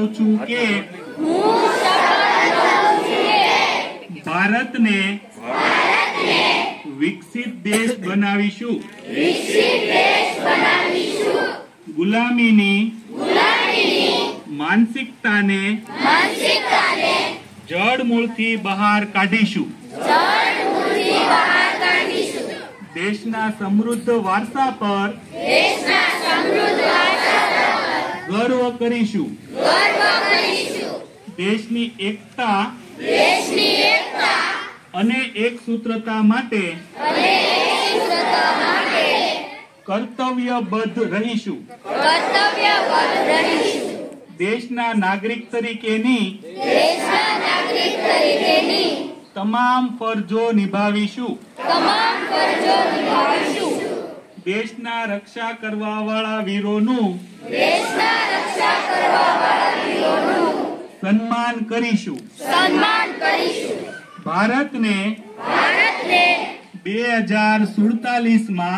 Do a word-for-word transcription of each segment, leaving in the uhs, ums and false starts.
લઉં છું કે ભારતને વિકસિત દેશ બનાવીશું. ગુલામીની માનસિકતાને જડમૂળથી બહાર કાઢીશું. દેશના સમૃદ્ધ વારસા પર ગર્વ કરીશું. દેશની એકતા અને એક સૂત્રતા માટે કર્તવ્યબદ્ધ રહીશું. દેશના નાગરિક તરીકેની તમામ ફરજો નિભાવીશું. દેશના રક્ષા કરવા વાળા વીરોનું સન્માન કરીશું. ભારતને બે હજાર સુડતાલીસ માં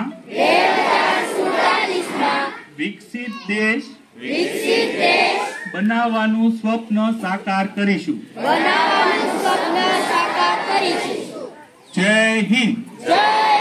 વિકસિત દેશ બનાવવાનું સ્વપ્ન સાકાર કરીશું. જય હિન્દ.